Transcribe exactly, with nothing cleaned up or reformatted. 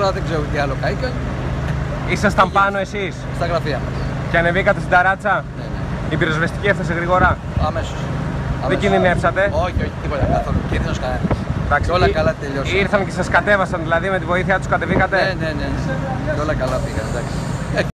τώρα δεν ξέρω τι άλλο καήκαν. Ήσασταν πάνω εσείς? Στα γραφεία μας. Και ανεβήκατε στην ταράτσα? Ναι, ναι. Η πυροσβεστική έφτασε γρήγορα? Αμέσως. Δεν κινδυνεύσατε? Όχι, όχι, τίποτα καθόλου. Κίνδυνος κανένας. Και όλα καλά τελειώσαν. Ήρθαν και σας κατέβασαν, δηλαδή με τη βοήθεια τους κατεβήκατε? Ναι, ναι, ναι. Και όλα καλά πήγαν, εντάξει.